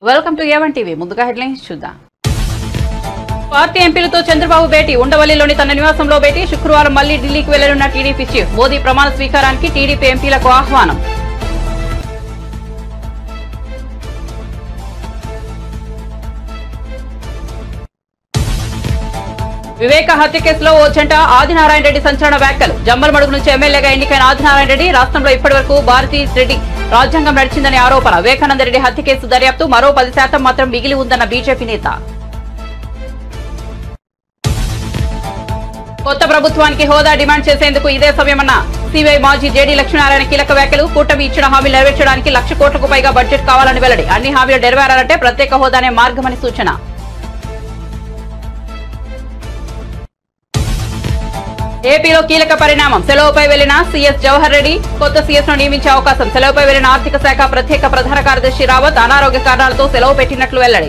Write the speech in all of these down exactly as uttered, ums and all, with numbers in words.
Welcome to A one TV. ముందుగా headlines చూద్దాం. Party ఎంపీలతో చంద్రబాబు భేటీ. ఉండవల్లిలోని తన నివాసంలో భేటీ. శుక్రవారం మళ్లీ ఢిల్లీకి వెళ్లనున్న టీడీపీ చీఫ్. మోదీ ప్రమాణ స్వీకారానికి టీడీపీ ఎంపీలకు ఆహ్వానం. వివేక హత్య కేసులో ఓ జంట ఆదినారాయణ రెడ్డి సంచలన వ్యాఖ్యలు. జమ్మలమడుగు నుంచి ఎమ్మెల్యేగా ఎన్నికైన ఆదినారాయణ రెడ్డి రాష్ట్రంలో ఇప్పటి వరకు భారతీ రెడ్డి రాజ్యాంగం నడిచిందని ఆరోపణ. వివేకానంద రెడ్డి హత్య కేసు దర్యాప్తు మరో పది శాతం మాత్రం మిగిలి ఉందన్న బీజేపీ నేత. కొత్త ప్రభుత్వానికి హోదా డిమాండ్ చేసేందుకు ఇదే సమయమన్న సిబిఐ మాజీ జేడీ లక్ష్మీనారాయణ కీలక వ్యాఖ్యలు. కూటమి ఇచ్చిన హామీలు నెరవేర్చడానికి లక్ష కోట్లకు పైగా బడ్జెట్ కావాలని వెల్లడి. అన్ని హామీలు నెరవేరాలంటే ప్రత్యేక హోదానే మార్గమని సూచన. ఏపీలో కీలక పరిణామం. సెలవుపై వెళ్లిన సీఎస్ జవహర్ రెడ్డి కొత్త సీఎస్ ను నియమించే అవకాశం. సెలవుపై వెళ్లిన ఆర్థిక శాఖ ప్రత్యేక ప్రధాన కార్యదర్శి రావత్ అనారోగ్య కారణాలతో సెలవు పెట్టినట్లు వెల్లడి.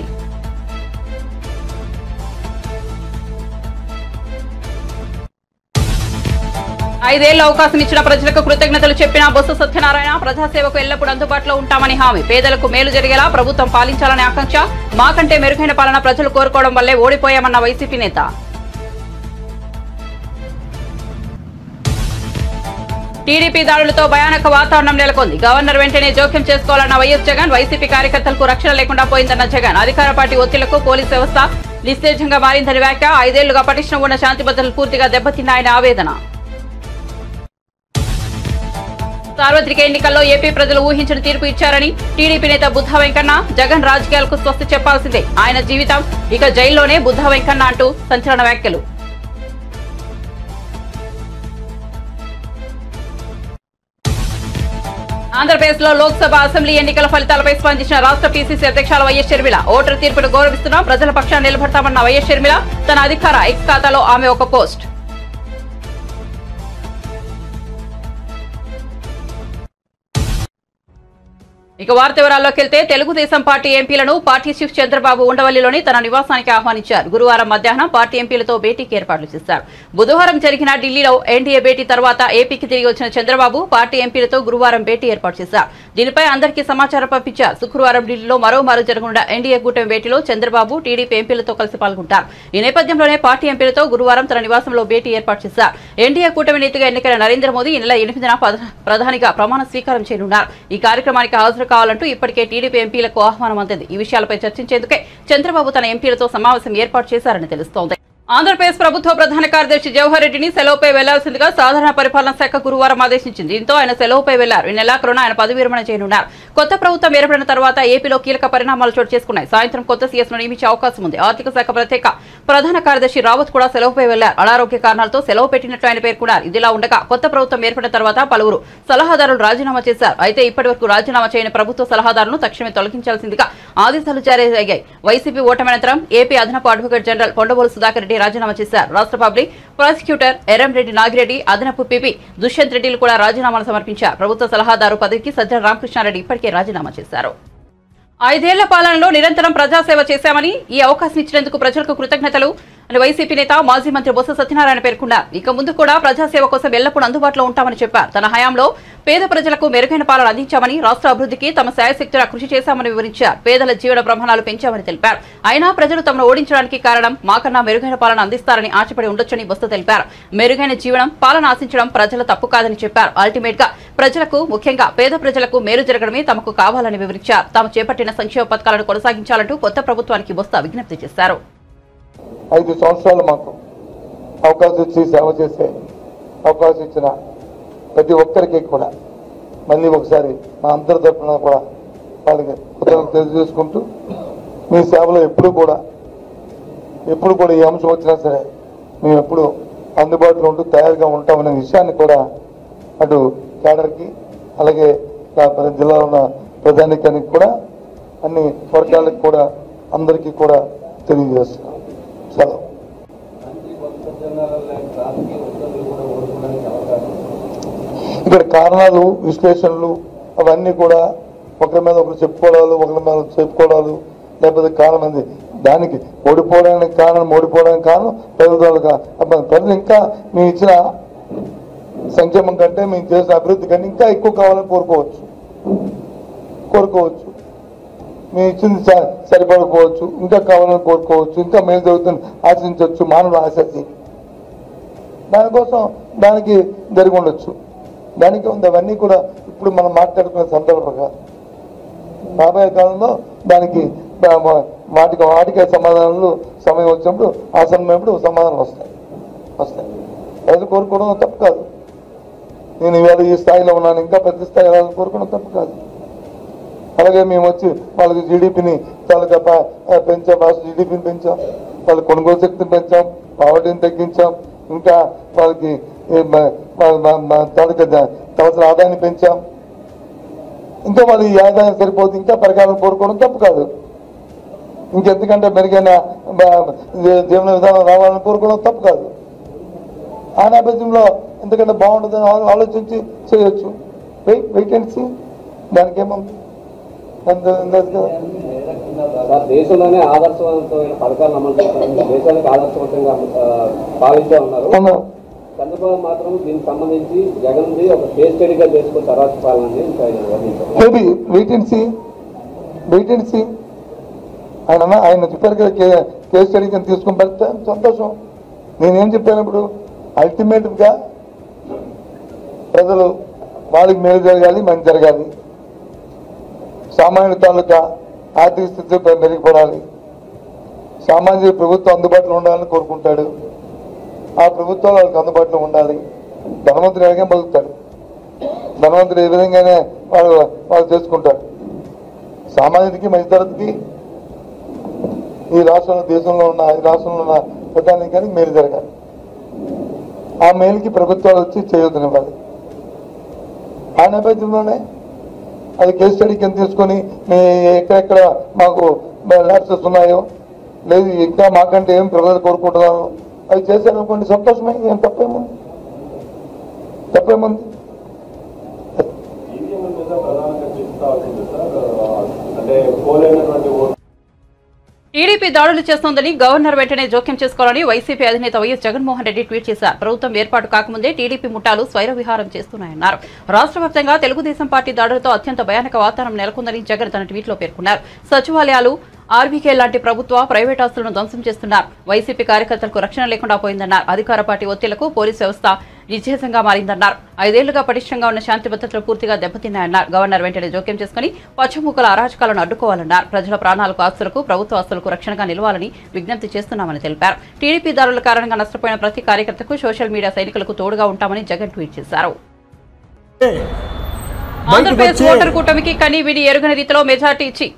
ఐదేళ్ల అవకాశం ఇచ్చిన ప్రజలకు కృతజ్ఞతలు చెప్పిన బొత్స సత్యనారాయణ. ప్రజాసేవకు ఎల్లప్పుడూ అందుబాటులో ఉంటామని హామీ. పేదలకు మేలు జరిగేలా ప్రభుత్వం పాలించాలనే ఆకాంక్ష. మాకంటే మెరుగైన పాలన ప్రజలు కోరుకోవడం వల్లే ఓడిపోయామన్న వైసీపీ నేత. టీడీపీ దాడులతో భయానక వాతావరణం నెలకొంది. గవర్నర్ వెంటనే జోక్యం చేసుకోవాలన్న వైఎస్ జగన్. వైసీపీ కార్యకర్తలకు రక్షణ లేకుండా పోయిందన్న జగన్. అధికార పార్టీ ఒత్తిళ్లకు పోలీస్ వ్యవస్థ నిస్తేజంగా మారిందని వ్యాఖ్య. ఐదేళ్లుగా పటిష్టం ఉన్న శాంతి భద్రతలు పూర్తిగా దెబ్బతిన్నాయని ఆవేదన. సార్వత్రిక ఎన్నికల్లో ఏపీ ప్రజలు ఊహించిన తీర్పు ఇచ్చారని టీడీపీ నేత బుద్ధా వెంకన్న. జగన్ రాజకీయాలకు స్వస్తి చెప్పాల్సిందే. ఆయన జీవితం ఇక జైల్లోనే బుద్ధా వెంకన్న అంటూ సంచలన వ్యాఖ్యలు. ఆంధ్రప్రదేశ్ లో లోక్సభ అసెంబ్లీ ఎన్నికల ఫలితాలపై స్పందించిన రాష్ట్ర పీసీసీ అధ్యక్షులు వైఎస్ షర్మిల. ఓటరు తీర్పును గౌరవిస్తున్నాం, ప్రజల పక్షాన్ని నిలబడతామన్న వైఎస్ షర్మిల. తన అధికార ఎక్స్ ఖాతాలో ఆమె ఒక పోస్ట్. ఇక వార్త వివరాల్లోకి వెళ్తే తెలుగుదేశం పార్టీ ఎంపీలను పార్టీ చీఫ్ చంద్రబాబు ఉండవల్లిలోని తన నివాసానికి ఆహ్వానించారు. గురువారం మధ్యాహ్నం పార్టీ ఎంపీలతో భేటీకి ఏర్పాట్లు చేశారు. బుధవారం జరిగిన ఢిల్లీలో ఎన్డీఏ భేటీ తర్వాత ఏపీకి తిరిగి వచ్చిన చంద్రబాబు పార్టీ ఎంపీలతో గురువారం భేటీ ఏర్పాటు చేశారు. దీనిపై అందరికీ సమాచారం పంపించారు. శుక్రవారం ఢిల్లీలో మరోమారు జరగనున్న ఎన్డీఏ కూటమి భేటీలో చంద్రబాబు టీడీపీ ఎంపీలతో కలిసి పాల్గొంటారు. ఈ నేపథ్యంలోనే పార్టీ ఎంపీలతో గురువారం తన నివాసంలో భేటీ ఏర్పాటు చేశారు. ఎన్డీఏ కూటమి నేతగా ఎన్నికైన నరేంద్ర మోదీ ఈ నెల ఎనిమిదిన ప్రధానిగా ప్రమాణ స్వీకారం చేయనున్నారు. ఈ కార్యక్రమానికి హాజరు కావాలంటూ ఇప్పటికే టీడీపీ ఎంపీలకు ఆహ్వానం అందింది. ఈ విషయాలపై చర్చించేందుకే చంద్రబాబు తన ఎంపీలతో సమావేశం ఏర్పాటు చేశారని తెలుస్తోంది. ఆంధ్రప్రదేశ్ ప్రభుత్వ ప్రధాన కార్యదర్శి జవహర్ రెడ్డిని సెలవుపై వెళ్లాల్సిందిగా సాధారణ పరిపాలనా శాఖ గురువారం ఆదేశించింది. దీంతో ఆయన సెలవుపై వెళ్లారు. ఈ నెలాఖరున ఆయన పదవి విరమణ చేయనున్నారు. కొత్త ప్రభుత్వం ఏర్పడిన తర్వాత ఏపీలో కీలక పరిణామాలు చోటు చేసుకున్నాయి. సాయంత్రం కొత్త సీఎస్ ను నియమించే అవకాశం ఉంది. ఆర్థిక శాఖ ప్రత్యేక ప్రధాన కార్యదర్శి రావత్ కూడా సెలవుపై వెళ్లారు. అనారోగ్య కారణాలతో సెలవు పెట్టినట్లు ఆయన పేర్కొన్నారు. ఇదిలా ఉండగా కొత్త ప్రభుత్వం ఏర్పడిన తర్వాత పలువురు సలహాదారులు రాజీనామా చేశారు. అయితే ఇప్పటి వరకు రాజీనామా చేయని ప్రభుత్వ సలహాదారులను తక్షణమే తొలగించాల్సిందిగా ఆదేశాలు జారీ అయ్యాయి. వైసీపీ ఓటమి అనంతరం ఏపీ అదనపు అడ్వకేట్ జనరల్ కొండబోలు సుధాకర్ రెడ్డి రాజీనామా చేశారు. రాష్ట్ర పబ్లిక్ ప్రాసిక్యూటర్ ఎర్రంరెడ్డి నాగిరెడ్డి, అదనపు పిపి దుష్యంత్ రెడ్డిలు కూడా రాజీనామాలు సమర్పించారు. ప్రభుత్వ సలహాదారు పదవికి సజ్జల రామకృష్ణారెడ్డి ఇప్పటికే రాజీనామా చేశారు. ఐదేళ్ల పాలనలో నిరంతరం ప్రజాసేవ చేశామని, ఈ అవకాశం ఇచ్చినందుకు ప్రజలకు కృతజ్ఞతలు అని వైసీపీ నేత మాజీ మంత్రి బొత్స సత్యనారాయణ పేర్కొన్నారు. ఇక ముందు కూడా ప్రజాసేవ కోసం ఎల్లప్పుడూ అందుబాటులో ఉంటామని చెప్పారు. తన హయాంలో పేద ప్రజలకు మెరుగైన పాలన అందించామని, రాష్ట్ర అభివృద్ధికి తమ శాయశక్తుల కృషి చేశామని వివరించారు. పేదల జీవన ప్రమాణాలు పెంచామని తెలిపారు. అయినా ప్రజలు తమను ఓడించడానికి కారణం మాకన్నా మెరుగైన పాలన అందిస్తారని ఆశపడి ఉండొచ్చని బొత్స తెలిపారు. మెరుగైన జీవనం పాలన ఆశించడం ప్రజల తప్పు కాదని చెప్పారు. అల్టిమేట్ గా ప్రజలకు, ముఖ్యంగా పేద ప్రజలకు మేలు జరగడమే తమకు కావాలని వివరించారు. తాము చేపట్టిన సంక్షేమ పథకాలను కొనసాగించాలంటూ కొత్త ప్రభుత్వానికి బొత్స విజ్ఞప్తి చేశారు. ఐదు సంవత్సరాలు మాకు అవకాశం ఇచ్చి సేవ చేసే అవకాశం ఇచ్చిన ప్రతి ఒక్కరికి కూడా మళ్ళీ ఒకసారి మా అందరి తరఫున కూడా వాళ్ళకి కృతజ్ఞతలు తెలియజేసుకుంటూ మీ సేవలో ఎప్పుడు కూడా ఎప్పుడు కూడా ఏ అంశం వచ్చినా సరే మేము ఎప్పుడు అందుబాటులో ఉంటూ తయారుగా ఉంటామనే విషయాన్ని కూడా అటు కేడర్కి అలాగే జిల్లాలో ఉన్న ప్రజానికానికి కూడా అన్ని వర్గాలకు కూడా అందరికీ కూడా తెలియజేస్తున్నాం. సెలవు. ఇక్కడ కారణాలు, విశ్లేషణలు అవన్నీ కూడా ఒకరి మీద ఒకరు చెప్పుకోవడాలు, ఒకరి మీద చెప్పుకోవడాలు లేకపోతే కారణం అంది. దానికి ఓడిపోవడానికి కారణం ఓడిపోవడానికి కారణం ప్రభుత్వాలుగా ప్రజలు ఇంకా మేము ఇచ్చిన సంక్షేమం కంటే మేము చేసిన అభివృద్ధి కంటే ఇంకా ఎక్కువ కావాలని కోరుకోవచ్చు కోరుకోవచ్చు మేము ఇచ్చింది సరిపడకపోవచ్చు, ఇంకా కావాలని కోరుకోవచ్చు, ఇంకా మేలు జరుగుతుంది ఆశించవచ్చు, మానవులు ఆశించి దానికోసం దానికి జరిగి ఉండొచ్చు. దానికి ఉంది అవన్నీ కూడా ఇప్పుడు మనం మాట్లాడుకునే సందర్భంగా రాబోయే కాలంలో దానికి వాటికి వాటికే సమాధానాలు సమయం వచ్చినప్పుడు ఆ సమయప్పుడు సమాధానాలు వస్తాయి వస్తాయి అది కోరుకోవడం తప్పు కాదు. నేను ఇవాళ ఈ స్థాయిలో ఉన్నాను, ఇంకా పెద్ద స్థాయిలో కోరుకోవడం తప్పు కాదు. అలాగే మేము వచ్చి వాళ్ళకి జీడిపిని తాలూకా పెంచాం, రాష్ట్ర జీడిపిని పెంచాం, వాళ్ళ కొనుగోలు శక్తిని పెంచాం, పావర్టీని తగ్గించాం, ఇంకా వాళ్ళకి తాలూకా తలసరి ఆదాయాన్ని పెంచాం. ఇంకా వాళ్ళు ఈ ఆదాయం సరిపోతుంది, ఇంకా పెరగాలని కోరుకోవడం తప్పు కాదు. ఇంకెందుకంటే మెరుగైన జీవన విధానం రావాలని కోరుకోవడం తప్పు కాదు. ఆ నేపథ్యంలో ఎందుకంటే బాగుంటుందని ఆలోచించి చేయొచ్చు. వెయిట్ వెయిట్ అండ్ సీ, దానికి ఏముంది. దేశంలోనే ఆదర్శవంతమైన పథకాలు అమలు చేస్తున్నారు, దేశానికి ఆదర్శవంతంగా పాలించే ఉన్నారు. చంద్రబాబు మాత్రం దీనికి సంబంధించి జగన్ ఒక కేస్ స్టడీగా చేసుకుని తర్వాత పాలనని maybe wait and see wait and see ఆయన ఆయన చెప్పారు కదా కేస్ స్టడీ కింద తీసుకుని పెడితే సంతోషం. నేనేం చెప్పాను ఇప్పుడు, అల్టిమేట్గా ప్రజలు వాళ్ళకి మేలు జరగాలి, మంచి జరగాలి, సామాన్యుల తాలూకా ఆర్థిక స్థితి మెరుగుపడాలి, సామాజిక ప్రభుత్వం అందుబాటులో ఉండాలని కోరుకుంటాడు. ఆ ప్రభుత్వం వాళ్ళకి అందుబాటులో ఉండాలి. ధనవంతుడు ఎలాగే బతుకుతాడు, ధనవంతుడు ఏ విధంగానే వాళ్ళు వాళ్ళు చేసుకుంటారు. సామాన్యుడికి మధ్యతరగతికి ఈ రాష్ట్రంలో దేశంలో ఉన్న ఈ రాష్ట్రంలో ఉన్న ప్రధానికానికి మేలు జరగాలి. ఆ మేలుకి ప్రభుత్వాలు వచ్చి చేయొద్దనివ్వాలి. ఆ నేపథ్యంలోనే అది కేస్ స్టడీ కింద తీసుకొని మీ ఎక్కడెక్కడ మాకు ల్యాబ్సెస్ ఉన్నాయో, లేదు ఇంకా మాకంటే ఏం ప్రజలు కోరుకుంటున్నారో అవి చేశారనుకోండి, సంతోషమే. ఏం తప్పేముంది తప్పేముంది టీడీపీ దాడులు చేస్తోందని గవర్నర్ వెంటనే జోక్యం చేసుకోవాలని వైసీపీ అధినేత వైఎస్ జగన్మోహన్ రెడ్డి ట్వీట్ చేశారు. ప్రభుత్వం ఏర్పాటు కాకముందే టీడీపీ ముఠాలు స్వైర విహారం చేస్తున్నాయన్నారు. రాష్ట్ర వ్యాప్తంగా తెలుగుదేశం పార్టీ దాడులతో అత్యంత భయానక వాతావరణం నెలకొందని జగన్ తన ట్వీట్లో పేర్కొన్నారు. సచివాలయాలు, ఆర్బీకే లాంటి ప్రభుత్వ ప్రైవేట్ ఆస్తులను ధ్వంసం చేస్తున్నారు. వైసీపీ కార్యకర్తలకు రక్షణ లేకుండా పోయిందన్నారు. అధికార పార్టీ ఒత్తిళ్లకు పోలీసు వ్యవస్థ నిశ్చేసంగా మారిందన్నారు. ఐదేళ్లుగా పటిష్టంగా ఉన్న శాంతి భద్రతలు పూర్తిగా దెబ్బతిన్నాయన్నారు. గవర్నర్ వెంటనే జోక్యం చేసుకుని పచ్చముక్కల అరాచకాలను అడ్డుకోవాలన్నారు. ప్రజల ప్రాణాలకు, ఆస్తులకు, ప్రభుత్వ ఆస్తులకు రక్షణగా నిలవాలని విజ్ఞప్తి చేస్తున్నామని తెలిపారు. టీడీపీ దాడుల కారణంగా నష్టపోయిన ప్రతి కార్యకర్తకు సోషల్ మీడియా సైనికులకు తోడుగా ఉంటామని జగన్ ట్వీట్ చేశారు. ఆంధ్రప్రదేశ్ ఓటర్ కూటమికి కని విని ఎరుగని రీతిలో మెజార్టీ ఇచ్చి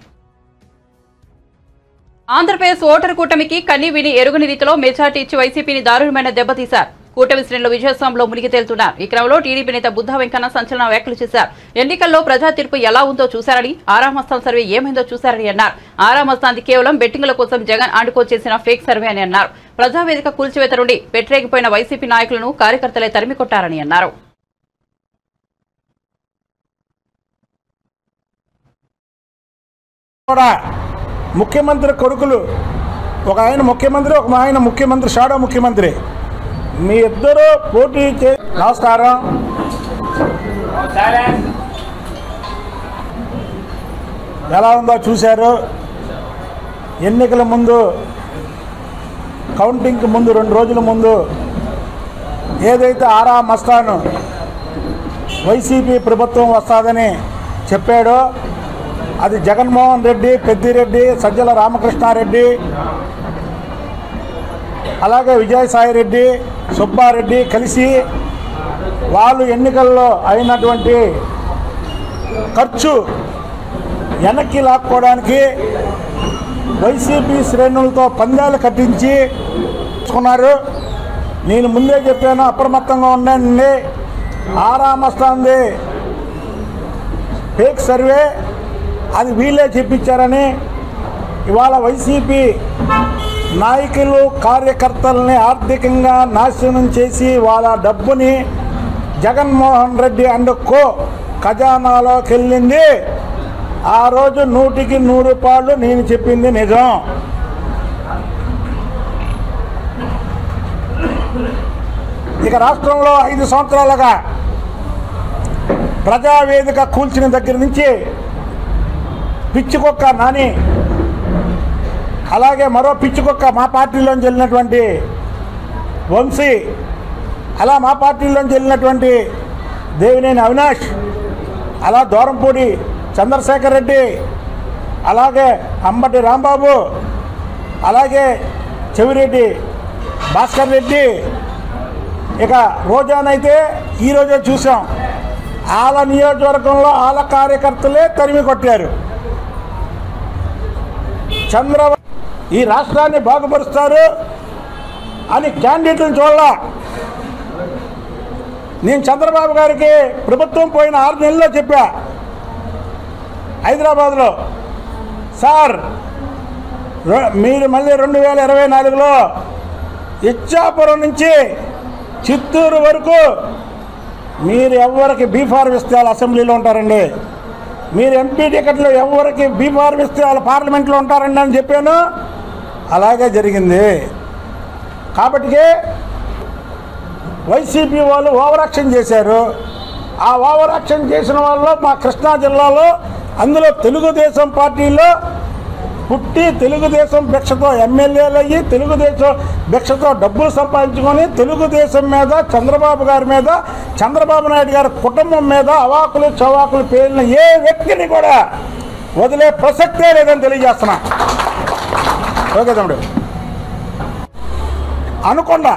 ఆంధ్రప్రదేశ్ ఓటర్ కూటమికి కన్ని విని ఎరుగని రీతిలో మెజార్టీ ఇచ్చి వైసీపీని దారుణమైన దెబ్బతీశారు. కూటమి శ్రేణులు విజయస్వామిలో మునిగి తేలుతున్నారు. ఈ క్రమంలో టీడీపీ నేత బుద్ధా వెంకన్న సంచలన వ్యాఖ్యలు చేశారు. ఎన్నికల్లో ప్రజా తీర్పు ఎలా ఉందో చూశారని, ఆరామస్థాన్ సర్వే ఏమైందో చూశారని అన్నారు. ఆరామస్థాన్ది కేవలం బెట్టింగుల కోసం జగన్ ఆండుకో చేసిన ఫేక్ సర్వే అని అన్నారు. ప్రజావేదిక కూల్చివేత నుండి పెట్టరేగిపోయిన వైసీపీ నాయకులను కార్యకర్తలే తరిమికొట్టారని అన్నారు. ముఖ్యమంత్రి కొడుకులు, ఒక ఆయన ముఖ్యమంత్రి, ఒక ఆయన ముఖ్యమంత్రి షాడో ముఖ్యమంత్రి, మీ ఇద్దరు పోటీ చే నమస్కారం. ఎలా ఉందో చూశారు. ఎన్నికల ముందు, కౌంటింగ్కి ముందు రెండు రోజుల ముందు ఏదైతే ఆరా మస్తాను వైసీపీ ప్రభుత్వం వస్తుందని చెప్పాడో అది జగన్మోహన్ రెడ్డి, పెద్దిరెడ్డి, సజ్జల రామకృష్ణారెడ్డి, అలాగే విజయసాయిరెడ్డి, సుబ్బారెడ్డి కలిసి వాళ్ళు ఎన్నికల్లో అయినటువంటి ఖర్చు వెనక్కి లాక్కోవడానికి వైసీపీ శ్రేణులతో పందాలు కట్టించి తీసుకున్నారు. నేను ముందే చెప్పాను, అప్రమత్తంగా ఉండండి. ఆరామస్తాంది ఫేక్ సర్వే, అది వీళ్ళే చెప్పించారని ఇవాళ వైసీపీ నాయకులు కార్యకర్తల్ని ఆర్థికంగా నాశనం చేసి వాళ్ళ డబ్బుని జగన్మోహన్ రెడ్డి అండ్ కో ఖజానాలోకి వెళ్ళింది. ఆ రోజు నూటికి నూరు రూపాయలు నేను చెప్పింది నిజం. ఇక రాష్ట్రంలో ఐదు సంవత్సరాలుగా ప్రజావేదిక కూల్చిన దగ్గర నుంచి పిచ్చికొక్క నాని, అలాగే మరో పిచ్చికొక్క మా పార్టీలోంచి వెళ్ళినటువంటి వంశీ, అలా మా పార్టీలోంచి వెళ్ళినటువంటి దేవినేని అవినాష్, అలా దూరంపూడి చంద్రశేఖర్ రెడ్డి, అలాగే అంబటి రాంబాబు, అలాగే చెవిరెడ్డి భాస్కర్ రెడ్డి, ఇక రోజానైతే ఈరోజే చూసాం ఆల నియోజకవర్గంలో ఆల కార్యకర్తలే తరిమి కొట్టారు. చంద్రబాబు ఈ రాష్ట్రాన్ని బాగుపరుస్తారు అని క్యాండిడేట్లను చూడాల. నేను చంద్రబాబు గారికి ప్రభుత్వం పోయిన ఆరు నెలల్లో చెప్పా హైదరాబాద్లో, సార్ మీరు మళ్ళీ రెండు వేల ఇరవై నాలుగులో ఇచ్చాపురం నుంచి చిత్తూరు వరకు మీరు ఎవరికి బీఫార్మ్ ఇస్తే వాళ్ళు అసెంబ్లీలో ఉంటారండి, మీరు ఎంపీ టికెట్లు ఎవరికి బీఫార్మ్ ఇస్తే వాళ్ళు పార్లమెంట్లో ఉంటారండి అని చెప్పాను. అలాగే జరిగింది. కాబట్టి వైసీపీ వాళ్ళు ఓవర్ యాక్షన్ చేశారు. ఆ ఓవర్ యాక్షన్ చేసిన వాళ్ళు మా కృష్ణా జిల్లాలో, అందులో తెలుగుదేశం పార్టీలో పుట్టి తెలుగుదేశం భిక్షతో ఎమ్మెల్యేలు అయ్యి తెలుగుదేశం భిక్షతో డబ్బులు సంపాదించుకొని తెలుగుదేశం మీద, చంద్రబాబు గారి మీద, చంద్రబాబు నాయుడు గారి కుటుంబం మీద అవాకులు చవాకులు పేలిన ఏ వ్యక్తిని కూడా వదిలే ప్రసక్తే లేదని తెలియజేస్తున్నా. ఓకే తమ్ముడు, అనుకుండా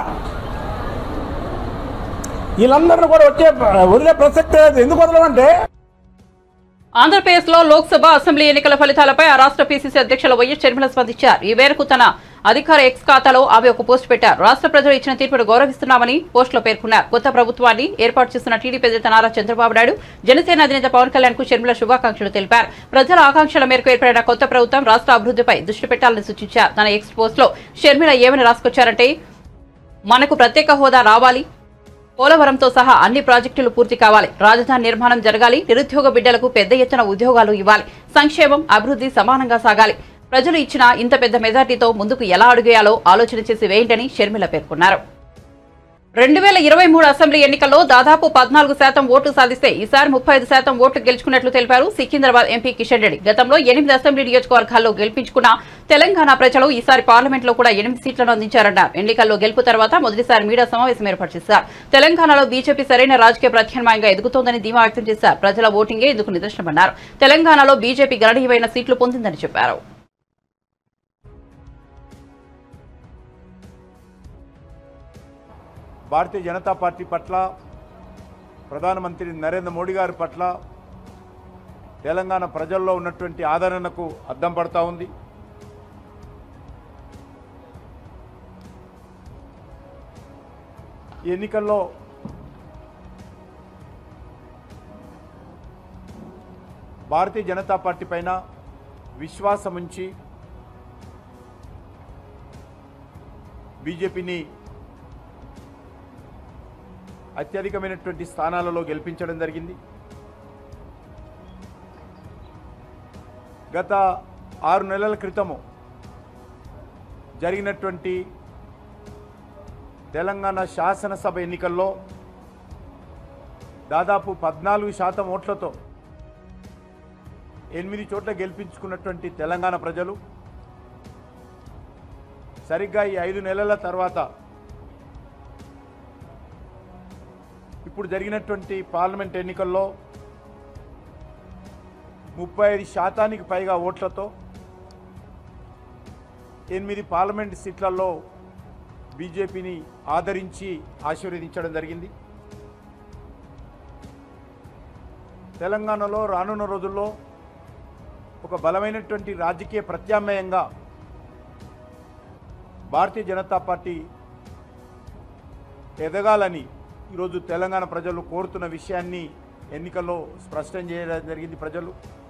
వీళ్ళందరినీ కూడా వచ్చే వదిలే ప్రసక్తే లేదు. ఎందుకు వదలమంటే ఆంధ్రప్రదేశ్లో లోక్సభ, అసెంబ్లీ ఎన్నికల ఫలితాలపై ఆ రాష్ట్ర పీసీసీ అధ్యక్షులు వైఎస్ షర్మిల స్పందించారు. ఈ మేరకు తన అధికార ఎక్స్ ఖాతాలో ఆమె ఒక పోస్ట్ పెట్టారు. రాష్ట్ర ప్రజలు ఇచ్చిన తీర్పును గౌరవిస్తున్నామని పోస్టులో పేర్కొన్నారు. కొత్త ప్రభుత్వాన్ని ఏర్పాటు చేస్తున్న టీడీపీ అధినేత నారా చంద్రబాబు నాయుడు, జనసేన అధినేత పవన్ కళ్యాణ్ కు షర్మిల శుభాకాంక్షలు తెలిపారు. ప్రజల ఆకాంక్షల మేరకు ఏర్పడిన కొత్త ప్రభుత్వం రాష్ట్ర అభివృద్ధిపై దృష్టి పెట్టాలని సూచించారు. తన ఎక్స్ పోస్ట్ లో షర్మిల ఏమని రాసుకొచ్చారంటే, మనకు ప్రత్యేక హోదా రావాలి, పోలవరంతో సహా అన్ని ప్రాజెక్టులు పూర్తి కావాలి, రాజధాని నిర్మాణం జరగాలి, నిరుద్యోగ బిడ్డలకు పెద్ద ఎత్తున ఉద్యోగాలు ఇవ్వాలి, సంక్షేమం అభివృద్ధి సమానంగా సాగాలి, ప్రజలు ఇచ్చిన ఇంత పెద్ద మెజార్టీతో ముందుకు ఎలా అడుగేయాలో ఆలోచన చేసి వేయండి షర్మిల పేర్కొన్నారు. రెండు వేల ఇరవై మూడు అసెంబ్లీ ఎన్నికల్లో దాదాపు పద్నాలుగు శాతం ఓట్లు సాధిస్తే ఈసారి ముప్పై ఐదు శాతం ఓట్లు గెలుచుకున్నట్లు తెలిపారు సికింద్రాబాద్ ఎంపీ కిషన్ రెడ్డి. గతంలో ఎనిమిది అసెంబ్లీ నియోజకవర్గాల్లో గెలిపించుకున్న తెలంగాణ ప్రజలు ఈసారి పార్లమెంట్ లో కూడా ఎనిమిది సీట్లను అందించారన్నారు. ఎన్నికల్లో గెలుపు తర్వాత మొదటిసారి మీడియా సమావేశం ఏర్పాటు చేశారు. తెలంగాణలో బీజేపీ సరైన రాజకీయ ప్రత్యామ్నాయంగా ఎదుగుతోందని ధీమా వ్యక్తం చేశారు. ప్రజల ఓటింగే ఇందుకు నిదర్శనమన్నారు. తెలంగాణలో బీజేపీ గణనీయమైన సీట్లు పొందిందని చెప్పారు. భారతీయ జనతా పార్టీ పట్ల, ప్రధానమంత్రి నరేంద్ర మోడీ గారి పట్ల తెలంగాణ ప్రజల్లో ఉన్నటువంటి ఆదరణకు అద్దం పడతా ఉంది. ఈ ఎన్నికల్లో భారతీయ జనతా పార్టీ పైన విశ్వాసం ఉంచి బీజేపీని అత్యధికమైనటువంటి స్థానాలలో గెలిపించడం జరిగింది. గత ఆరు నెలల క్రితము జరిగినటువంటి తెలంగాణ శాసనసభ ఎన్నికల్లో దాదాపు పద్నాలుగు శాతం ఓట్లతో ఎనిమిది చోట్ల గెలిపించుకున్నటువంటి తెలంగాణ ప్రజలు సరిగ్గా ఈ ఐదు నెలల తర్వాత ఇప్పుడు జరిగినటువంటి పార్లమెంట్ ఎన్నికల్లో ముప్పై ఐదు శాతానికి పైగా ఓట్లతో ఎనిమిది పార్లమెంట్ సీట్లలో బీజేపీని ఆదరించి ఆశీర్వదించడం జరిగింది. తెలంగాణలో రానున్న రోజుల్లో ఒక బలమైనటువంటి రాజకీయ ప్రత్యామ్నాయంగా భారతీయ జనతా పార్టీ ఎదగాలని ఈరోజు తెలంగాణ ప్రజలు కోరుతున్న విషయాన్ని ఎన్నికల్లో స్పష్టం చేయడం జరిగింది. ప్రజలు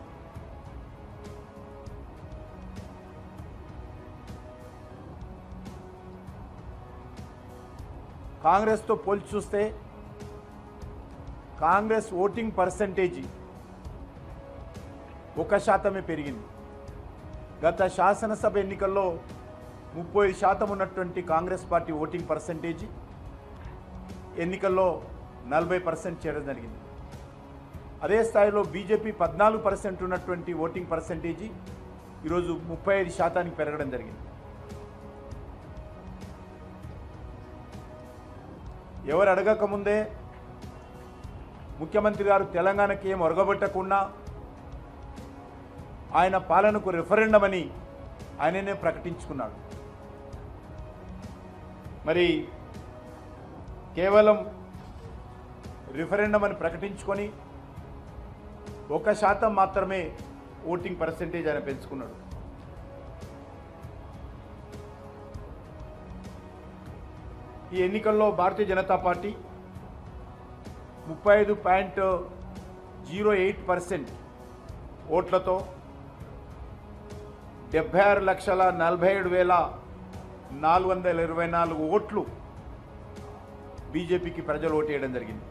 కాంగ్రెస్తో పోల్చి చూస్తే కాంగ్రెస్ ఓటింగ్ పర్సంటేజీ ఒక శాతమే పెరిగింది. గత శాసనసభ ఎన్నికల్లో ముప్పై శాతం ఉన్నటువంటి కాంగ్రెస్ పార్టీ ఓటింగ్ పర్సంటేజీ ఎన్నికల్లో నలభై పర్సెంట్ చేయడం జరిగింది. అదే స్థాయిలో బీజేపీ పద్నాలుగు పర్సెంట్ ఉన్నటువంటి ఓటింగ్ పర్సెంటేజీ ఈరోజు ముప్పై ఐదు శాతానికి పెరగడం జరిగింది. ఎవరు అడగకముందే ముఖ్యమంత్రి గారు తెలంగాణకి ఏం ఒరగబెట్టకుండా ఆయన పాలనకు రెఫరెండం అని ఆయననే ప్రకటించుకున్నాడు. మరి కేవలం రిఫరెండం అని ప్రకటించుకొని ఒక శాతం మాత్రమే ఓటింగ్ పర్సెంటేజ్ ఆయన పెంచుకున్నాడు. ఈ ఎన్నికల్లో భారతీయ జనతా పార్టీ ముప్పై ఐదు పాయింట్ జీరో ఎయిట్ పర్సెంట్ ఓట్లతో డెబ్బై ఆరు లక్షల నలభై ఏడు వేల నాలుగు వందల ఇరవై నాలుగు ఓట్లు బీజేపీకి ప్రజలు ఓటేయడం జరిగింది.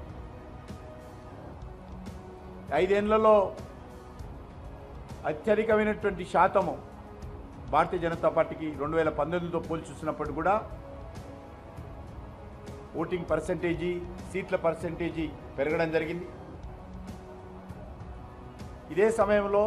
ఐదేళ్లలో అత్యధికమైనటువంటి శాతము భారతీయ జనతా పార్టీకి రెండు వేల పంతొమ్మిదితో పోల్చి చూసినప్పుడు కూడా ఓటింగ్ పర్సెంటేజీ సీట్ల పర్సెంటేజీ పెరగడం జరిగింది. ఇదే సమయంలో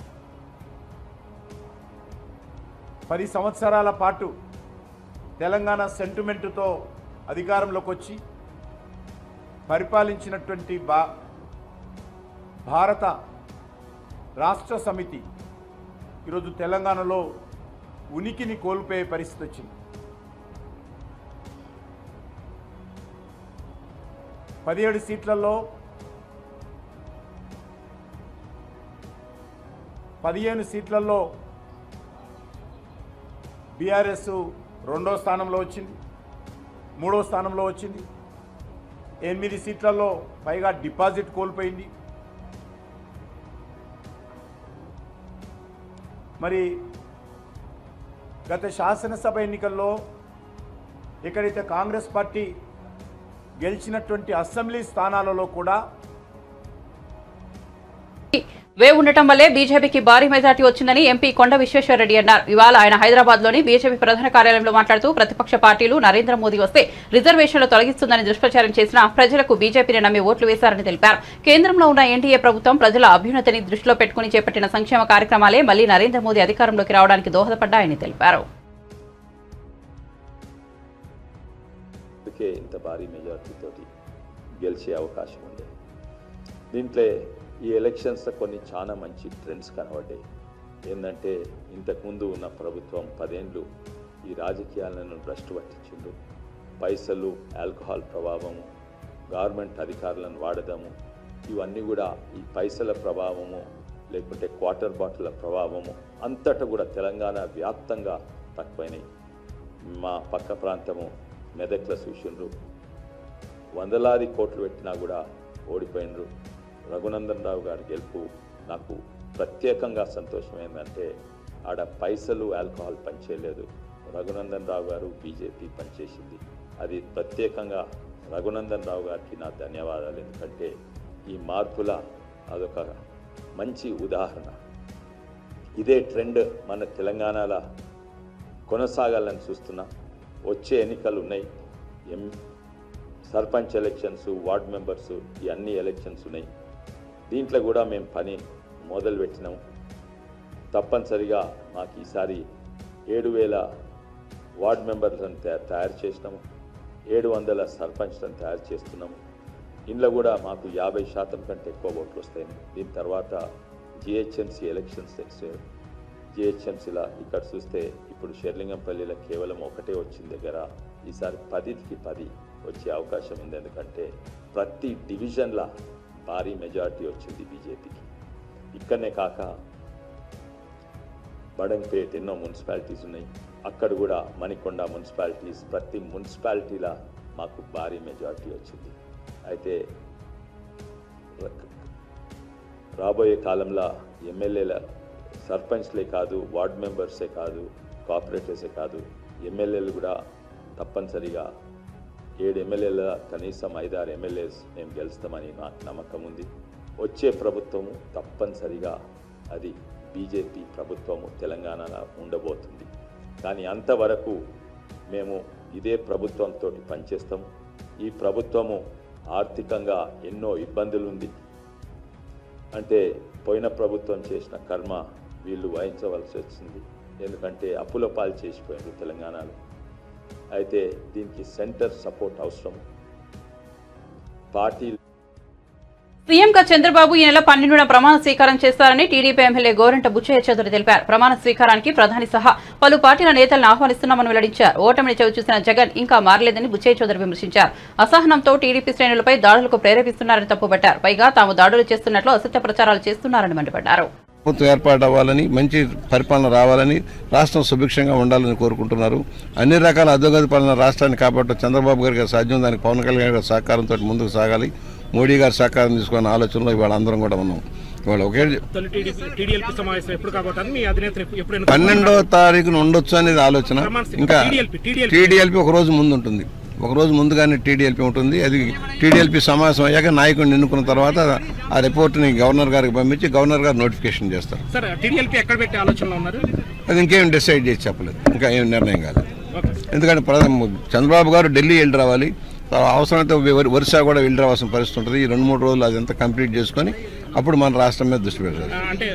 పది సంవత్సరాల పాటు తెలంగాణ సెంటిమెంటుతో అధికారంలోకి వచ్చి పరిపాలించినటువంటి బా భారత రాష్ట్ర సమితి ఈరోజు తెలంగాణలో ఉనికిని కోల్పోయే పరిస్థితి వచ్చింది. పదిహేడు సీట్లలో పదిహేను సీట్లలో బీఆర్ఎస్ రెండో స్థానంలో వచ్చింది, మూడో స్థానంలో వచ్చింది. ఎనిమిది సీట్లలో పైగా డిపాజిట్ కోల్పోయింది. మరి గత శాసనసభ ఎన్నికల్లో ఎక్కడైతే కాంగ్రెస్ పార్టీ గెలిచినటువంటి అసెంబ్లీ స్థానాలలో కూడా వే ఉండటం వల్లే బీజేపీకి భారీ మెజార్టీ వచ్చిందని ఎంపీ కొండ విశ్వేశ్వరరెడ్డి అన్నారు. ఇవాళ ఆయన హైదరాబాద్ లోని బీజేపీ ప్రధాన కార్యాలయంలో మాట్లాడుతూ ప్రతిపక్ష పార్టీలు నరేంద్ర మోదీ వస్తే రిజర్వేషన్లు తొలగిస్తుందని దుష్ప్రచారం చేసిన ప్రజలకు బీజేపీని నమ్మి ఓట్లు వేశారని తెలిపారు. కేంద్రంలో ఉన్న ఎన్డీఏ ప్రభుత్వం ప్రజల అభ్యున్నతిని దృష్టిలో పెట్టుకుని చేపట్టిన సంక్షేమ కార్యక్రమాలే మళ్లీ నరేంద్ర మోదీ అధికారంలోకి రావడానికి దోహదపడ్డాయని తెలిపారు. ఇంత భారీ మెజార్టీతోటి గెలిచే అవకాశం ఉంది. దీంట్లో ఈ ఎలక్షన్స్లో కొన్ని చాలా మంచి ట్రెండ్స్ కనబడ్డాయి. ఏంటంటే ఇంతకుముందు ఉన్న ప్రభుత్వం పదేండ్లు ఈ రాజకీయాలను భ్రష్టు పట్టించిండు. పైసలు, ఆల్కహాల్ ప్రభావము, గవర్నమెంట్ అధికారులను వాడడము, ఇవన్నీ కూడా ఈ పైసల ప్రభావము లేకుంటే క్వార్టర్ బాటిల్ ప్రభావము అంతటా కూడా తెలంగాణ వ్యాప్తంగా తక్కువైనాయి. మా పక్క ప్రాంతము మెదక్ల చూసిండ్రు, వందలాది కోట్లు పెట్టినా కూడా ఓడిపోయినరు. రఘునందన్ రావు గారి గెలుపు నాకు ప్రత్యేకంగా సంతోషమైందంటే ఆడ పైసలు, ఆల్కహాల్ పనిచేయలేదు. రఘునందన్ రావు గారు బీజేపీ పనిచేసింది. అది ప్రత్యేకంగా రఘునందన్ రావు గారికి నా ధన్యవాదాలు. ఎందుకంటే ఈ మార్పుల అదొక మంచి ఉదాహరణ. ఇదే ట్రెండ్ మన తెలంగాణలో కొనసాగాలని చూస్తున్నా. వచ్చే ఎన్నికలు ఉన్నాయి, ఎం సర్పంచ్ ఎలక్షన్స్, వార్డ్ మెంబర్స్, ఈ అన్ని ఎలక్షన్స్ ఉన్నాయి. దీంట్లో కూడా మేము పని మొదలుపెట్టినాము. తప్పనిసరిగా మాకు ఈసారి ఏడు వేల వార్డ్ మెంబర్లను తయారు చేసినాము, ఏడు వందల సర్పంచ్లను తయారు చేస్తున్నాము. ఇంట్లో కూడా మాకు యాభై శాతం కంటే ఎక్కువ ఓట్లు వస్తాయి. దీని తర్వాత జిహెచ్ఎంసీ ఎలక్షన్స్ జిహెచ్ఎంసీలా ఇక్కడ చూస్తే ఇప్పుడు షెర్లింగంపల్లిలో కేవలం ఒకటే వచ్చిన దగ్గర ఈసారి పదికి పది వచ్చే అవకాశం ఉంది. ఎందుకంటే ప్రతి డివిజన్లా భారీ మెజారిటీ వచ్చింది బీజేపీకి. ఇక్కడనే కాక బడంపేట్ ఎన్నో మున్సిపాలిటీస్ ఉన్నాయి, అక్కడ కూడా మణికొండ మున్సిపాలిటీస్, ప్రతి మున్సిపాలిటీలా మాకు భారీ మెజారిటీ వచ్చింది. అయితే రాబోయే కాలంలో ఎమ్మెల్యేల సర్పంచ్లే కాదు, వార్డ్ మెంబర్సే కాదు, కోఆపరేటర్సే కాదు, ఎమ్మెల్యేలు కూడా తప్పనిసరిగా ఏడు ఎమ్మెల్యేల కనీసం ఐదారు ఎమ్మెల్యేస్ మేము గెలుస్తామని నాకు నమ్మకం ఉంది. వచ్చే ప్రభుత్వము తప్పనిసరిగా అది బీజేపీ ప్రభుత్వము తెలంగాణలో ఉండబోతుంది. కానీ అంతవరకు మేము ఇదే ప్రభుత్వంతో పనిచేస్తాము. ఈ ప్రభుత్వము ఆర్థికంగా ఎన్నో ఇబ్బందులు ఉంది. అంటే పోయిన ప్రభుత్వం చేసిన కర్మ వీళ్ళు వహించవలసి వచ్చింది. ఎందుకంటే అప్పుల పాలు చేసిపోయారు తెలంగాణలో. అయితే దీనికి సెంటర్ సపోర్ట్ అవసరం. పార్టీ సీఎంగా చంద్రబాబు ఈ నెల పన్నెండున ప్రమాణ స్వీకారం చేస్తారని టీడీపీ ఎమ్మెల్యే గోరంట బుచ్చయ్య చౌదరి తెలిపారు. ప్రమాణ స్వీకారానికి ప్రధాని సహా పలు పార్టీల నేతలను ఆహ్వానిస్తున్నామని వెల్లడించారు. ఓటమిని చవిచూసిన జగన్ ఇంకా మారలేదని బుచ్చయ్య చౌదరి విమర్శించారు. అసహనంతో టీడీపీ శ్రేణులపై దాడులకు ప్రేరేపిస్తున్నారని తప్పుపట్టారు. పైగా తాము దాడులు చేస్తున్నట్లు అసత్య ప్రచారాలు చేస్తున్నారని మండిపడ్డారు. ప్రభుత్వం ఏర్పాటు అవ్వాలని, మంచి పరిపాలన రావాలని, రాష్ట్రం సుభిక్షంగా ఉండాలని కోరుకుంటున్నారు. అన్ని రకాల అధోగతి పాలన రాష్ట్రాన్ని కాపాడటం చంద్రబాబు గారికి సాధ్యం. దానికి పవన్ కళ్యాణ్ గారి సహకారంతో ముందుకు సాగాలి. మోడీ గారి సహకారం తీసుకున్న ఆలోచనలో ఇవాళ అందరం కూడా ఉన్నాం. ఇవాళ ఒకే పన్నెండవ తారీఖున ఉండొచ్చు అనేది ఆలోచన. ఇంకా టీడీఎల్పీ ఒక రోజు ముందు ఉంటుంది. ఒక రోజు ముందుగానే టీడీఎల్పీ ఉంటుంది. అది టీడీఎల్పీ సమావేశం అయ్యాక నాయకుడిని ఎన్నుకున్న తర్వాత ఆ రిపోర్ట్ని గవర్నర్ గారికి పంపించి గవర్నర్ గారు నోటిఫికేషన్ చేస్తారు. అది ఇంకేం డిసైడ్ చేసి చెప్పలేదు, ఇంకా ఏం నిర్ణయం కాలేదు. ఎందుకంటే చంద్రబాబు గారు ఢిల్లీ వెళ్ళి రావాలి, అవసరమైతే ఒరిస్సా కూడా వెళ్ళి రావాల్సిన పరిస్థితి ఉంటుంది. ఈ రెండు మూడు రోజులు అదంతా కంప్లీట్ చేసుకొని అప్పుడు మన రాష్ట్రం మీద దృష్టి పెట్టాలి.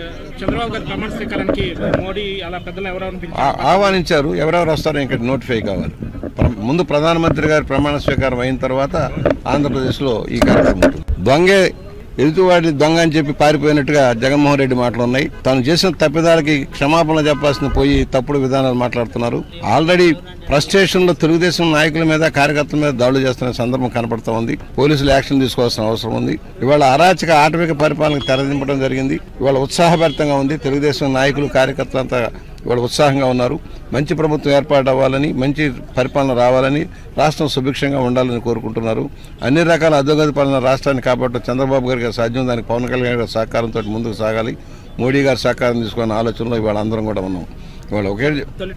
ఆహ్వానించారు. ఎవరెవరు వస్తారో ఇంకా నోటిఫై కావాలి. ముందు ప్రధానమంత్రి గారి ప్రమాణ స్వీకారం అయిన తర్వాత ఆంధ్రప్రదేశ్లో ఈ కార్యక్రమం ఉంటుంది. దొంగే ఎదుటివాడి దొంగ అని చెప్పి పారిపోయినట్టుగా జగన్మోహన్ రెడ్డి మాటలు ఉన్నాయి. తాను చేసిన తప్పిదాలకి క్షమాపణ చెప్పాల్సిన పోయి తప్పుడు విధానాలు మాట్లాడుతున్నారు. ఆల్రెడీ ఫ్రస్ట్రేషన్ లో తెలుగుదేశం నాయకుల మీద, కార్యకర్తల మీద దాడులు చేస్తున్న సందర్భం కనపడుతూ ఉంది. పోలీసులు యాక్షన్ తీసుకోవాల్సిన అవసరం ఉంది. ఇవాళ అరాచక ఆటవిక పరిపాలనకు తెరదింపడం జరిగింది. ఇవాళ ఉత్సాహభరితంగా ఉంది. తెలుగుదేశం నాయకులు, కార్యకర్తలంతా ఇవాళ ఉత్సాహంగా ఉన్నారు. మంచి ప్రభుత్వం ఏర్పాటు అవ్వాలని, మంచి పరిపాలన రావాలని, రాష్ట్రం సుభిక్షంగా ఉండాలని కోరుకుంటున్నారు. అన్ని రకాల అధోగతి పాలన రాష్ట్రాన్ని కాపాడటం చంద్రబాబు గారికి సాధ్యం. దానికి పవన్ కళ్యాణ్ గారి సహకారంతో ముందుకు సాగాలి. మోడీ గారి సహకారం తీసుకున్న ఆలోచనలో ఇవాళ అందరం కూడా ఉన్నాం. ఇవాళ ఒకే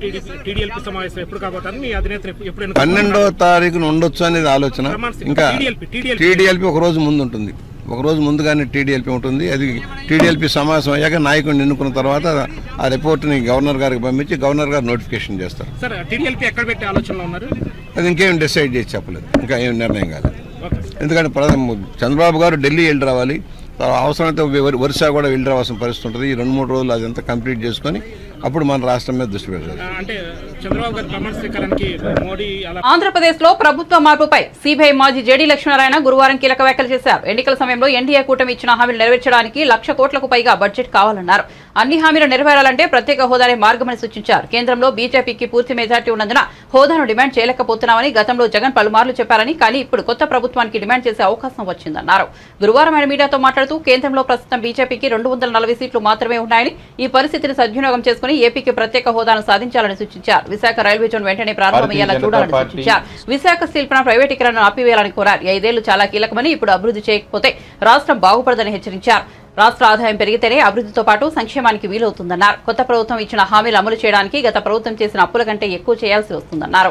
పన్నెండవ తారీఖున ఉండొచ్చు అనేది ఆలోచన. ఇంకా టీడీఎల్పీ ఒక రోజు ముందు ఉంటుంది. ఒక రోజు ముందుగానే టీడీఎల్పీ ఉంటుంది. అది టీడీఎల్పీ సమావేశం అయ్యాక నాయకుడిని ఎన్నుకున్న తర్వాత ఆ రిపోర్ట్ని గవర్నర్ గారికి పంపించి గవర్నర్ గారు నోటిఫికేషన్ చేస్తారు. అది ఇంకేం డిసైడ్ చేసి చెప్పలేదు, ఇంకా ఏం నిర్ణయం కాలేదు. ఎందుకంటే చంద్రబాబు గారు ఢిల్లీ వెళ్ళి రావాలి, అవసరమైతే ఒరిస్సా కూడా వెళ్ళి రావాల్సిన పరిస్థితి ఉంటుంది. ఈ రెండు మూడు రోజులు అదంతా కంప్లీట్ చేసుకొని అప్పుడు మన రాష్ట్రం మీద దృష్టి పెట్టాలి. ఆంధ్రప్రదేశ్ లో ప్రభుత్వ మార్పుపై సిబిఐ మాజీ జేడీ లక్ష్మీనారాయణ గురువారం కీలక వ్యాఖ్యలు చేశారు. ఎన్నికల సమయంలో ఎన్డీఏ కూటమి ఇచ్చిన హామీలు నెరవేర్చడానికి లక్ష కోట్లకు పైగా బడ్జెట్ కావాలన్నారు. అన్ని హామీలు నెరవేరాలంటే ప్రత్యేక హోదానే మార్గమని సూచించారు. కేంద్రంలో బీజేపీకి పూర్తి మెజార్టీ ఉన్నందున హోదాను డిమాండ్ చేయలేకపోతున్నామని గతంలో జగన్ పలుమార్లు చెప్పారని, కానీ ఇప్పుడు కొత్త ప్రభుత్వానికి డిమాండ్ చేసే అవకాశం వచ్చిందన్నారు. గురువారం ఆయన మీడియాతో మాట్లాడుతూ కేంద్రంలో ప్రస్తుతం బీజేపీకి రెండు వందల నలభై సీట్లు మాత్రమే ఉన్నాయని, ఈ పరిస్థితిని సద్వినియోగం చేసుకుని ఏపీకి ప్రత్యేక హోదాను సాధించాలని సూచించారు. విశాఖ రైల్వే జోన్ వెంటనే ప్రారంభమయ్యేలా చూడాలని సూచించారు. విశాఖ స్టీల్ ప్లాంట్ ప్రైవేటీకరణను ఆపివేయాలని కోరారు. ఐదేళ్లు చాలా కీలకమని, ఇప్పుడు అభివృద్ధి చేయకపోతే రాష్ట్రం బాగుపడదని హెచ్చరించారు. రాష్ట్ర ఆదాయం పెరిగితేనే అభివృద్ధితో పాటు సంక్షేమానికి వీలవుతుందన్నారు. కొత్త ప్రభుత్వం ఇచ్చిన హామీలు అమలు చేయడానికి గత ప్రభుత్వం చేసిన అప్పుల కంటే ఎక్కువ చేయాల్సి వస్తుందన్నారు.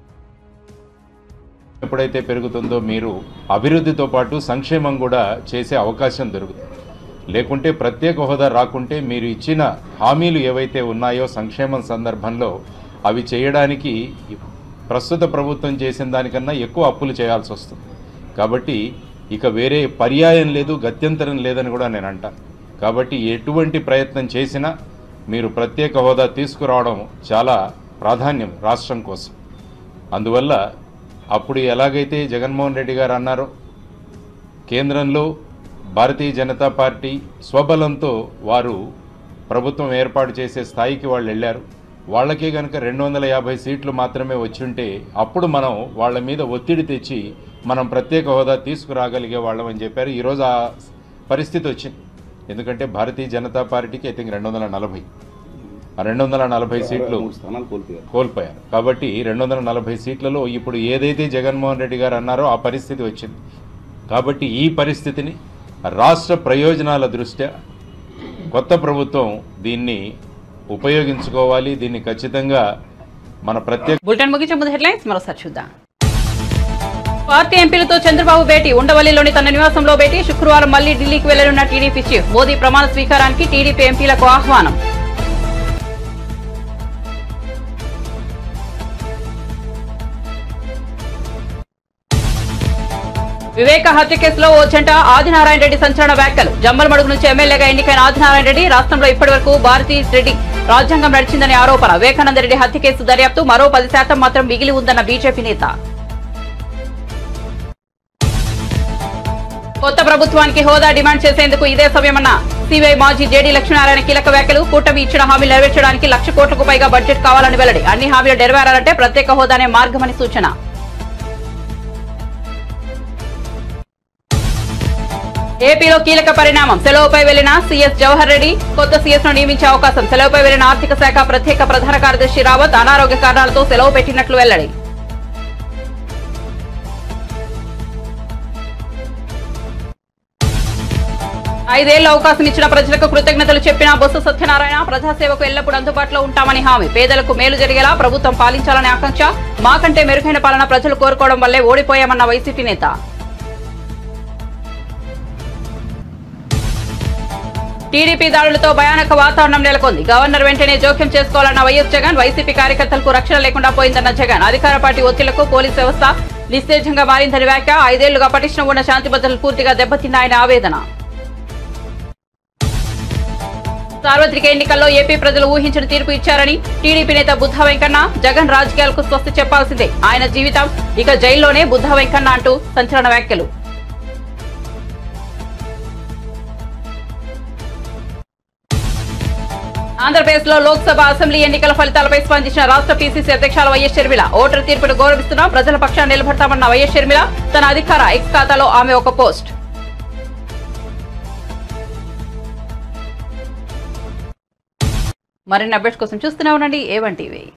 ఎప్పుడైతే పెరుగుతుందో మీరు అభివృద్ధితో పాటు సంక్షేమం కూడా చేసే అవకాశం దొరుకుతుంది. లేకుంటే ప్రత్యేక హోదా రాకుంటే మీరు ఇచ్చిన హామీలు ఏవైతే ఉన్నాయో సంక్షేమం సందర్భంలో అవి చేయడానికి ప్రస్తుత ప్రభుత్వం చేసిన దానికన్నా ఎక్కువ అప్పులు చేయాల్సి వస్తుంది. కాబట్టి ఇక వేరే పర్యాయం లేదు, గత్యంతరం లేదని కూడా నేను అంటాను. కాబట్టి ఎటువంటి ప్రయత్నం చేసినా మీరు ప్రత్యేక హోదా తీసుకురావడం చాలా ప్రాధాన్యం రాష్ట్రం కోసం. అందువల్ల అప్పుడు ఎలాగైతే జగన్మోహన్ రెడ్డి గారు అన్నారో, కేంద్రంలో భారతీయ జనతా పార్టీ స్వబలంతో వారు ప్రభుత్వం ఏర్పాటు చేసే స్థాయికి వాళ్ళు వెళ్ళారు. వాళ్ళకే కనుక రెండు వందల యాభై సీట్లు మాత్రమే వచ్చుంటే అప్పుడు మనం వాళ్ళ మీద ఒత్తిడి తెచ్చి మనం ప్రత్యేక హోదా తీసుకురాగలిగే వాళ్ళం అని చెప్పారు. ఈరోజు ఆ పరిస్థితి వచ్చింది. ఎందుకంటే భారతీయ జనతా పార్టీకి ఐ థింక్ రెండు వందల నలభై రెండు వందల నలభై సీట్లు కోల్పోయారు. కాబట్టి రెండు వందల నలభై సీట్లలో ఇప్పుడు ఏదైతే జగన్మోహన్ రెడ్డి గారు అన్నారో ఆ పరిస్థితి వచ్చింది. కాబట్టి ఈ పరిస్థితిని రాష్ట్ర ప్రయోజనాల దృష్ట్యా కొత్త ప్రభుత్వం దీన్ని ఉపయోగించుకోవాలి. దీన్ని ఖచ్చితంగా మన ప్రత్యేక బులెటిన్ ముగించే ముందు హెడ్లైన్స్ మరోసారి చూద్దాం. పార్టీ ఎంపీలతో చంద్రబాబు భేటీ, ఉండవల్లిలోని తన నివాసంలో భేటీ. శుక్రవారం మళ్లీ ఢిల్లీకి వెళ్లనున్న టీడీపీ చీఫ్. మోదీ ప్రమాణ స్వీకారానికి టీడీపీ ఎంపీలకు ఆహ్వానం. వివేక హత్య కేసులో ఓ జంట ఆదినారాయణ రెడ్డి సంచలన వ్యాఖ్యలు. జమ్మలమడుగు నుంచి ఎమ్మెల్యేగా ఎన్నికైన ఆదినారాయణ రెడ్డి రాష్ట్రంలో ఇప్పటి వరకు భారతీ రెడ్డి రాజ్యాంగం నడిచిందని ఆరోపణ. వివేకానంద రెడ్డి హత్య కేసు దర్యాప్తు మరో పది శాతం మాత్రం మిగిలి ఉందన్న బీజేపీ నేత. కొత్త ప్రభుత్వానికి హోదా డిమాండ్ చేసేందుకు ఇదే సమయమన్న సిబిఐ మాజీ జేడీ లక్ష్మీనారాయణ కీలక వ్యాఖ్యలు. కూటమి ఇచ్చిన హామీలు నెరవేర్చడానికి లక్ష కోట్లకు పైగా బడ్జెట్ కావాలని వెల్లడి. అన్ని హామీలు నెరవేరాలంటే ప్రత్యేక హోదానే మార్గమని సూచన. ఏపీలో కీలక పరిణామం. సెలవుపై వెళ్లిన సీఎస్ జవహర్ రెడ్డి కొత్త సీఎస్ ను నియమించే అవకాశం. సెలవుపై వెళ్లిన ఆర్థిక శాఖ ప్రత్యేక ప్రధాన కార్యదర్శి రావత్ అనారోగ్య కారణాలతో సెలవు పెట్టినట్లు వెల్లడి. ఐదేళ్ల అవకాశం ఇచ్చిన ప్రజలకు కృతజ్ఞతలు చెప్పిన బొత్స సత్యనారాయణ. ప్రజాసేవకు ఎల్లప్పుడూ అందుబాటులో ఉంటామని హామీ. పేదలకు మేలు జరిగేలా ప్రభుత్వం పాలించాలనే ఆకాంక్ష. మాకంటే మెరుగైన పాలన ప్రజలు కోరుకోవడం వల్లే ఓడిపోయామన్న వైసీపీ నేత. టీడీపీ దాడులతో భయానక వాతావరణం నెలకొంది. గవర్నర్ వెంటనే జోక్యం చేసుకోవాలన్న వైఎస్ జగన్. వైసీపీ కార్యకర్తలకు రక్షణ లేకుండా పోయిందన్న జగన్. అధికార పార్టీ ఒత్తిళ్లకు పోలీస్ వ్యవస్థ నిస్తేజంగా మారిందని వ్యాఖ్య. ఐదేళ్లుగా పటిష్టం ఉన్న శాంతి భద్రతలు పూర్తిగా దెబ్బతిన్నాయని ఆవేదన. సార్వత్రిక ఎన్నికల్లో ఏపీ ప్రజలు ఊహించిన తీర్పు ఇచ్చారని టీడీపీ నేత బుద్ధా వెంకన్న. జగన్ రాజకీయాలకు స్వస్తి చెప్పాల్సిందే. ఆయన జీవితం ఇక జైల్లోనే బుద్ధా వెంకన్న అంటూ సంచలన వ్యాఖ్యలు. ఆంధ్రప్రదేశ్ లో లోక్సభ అసెంబ్లీ ఎన్నికల ఫలితాలపై స్పందించిన రాష్ట్ర పీసీసీ అధ్యక్షులు వైఎస్ షర్మిల. ఓటరు తీర్పును గౌరవిస్తున్నా, ప్రజల పక్షాన్ని నిలబడతామన్న వైఎస్ షర్మిల. తన అధికార ఎక్స్ ఖాతాలో ఆమె ఒక పోస్ట్. మరిన్ని అప్డేట్స్ కోసం చూస్తూనే ఉండండి ఏ వన్ టీవీ.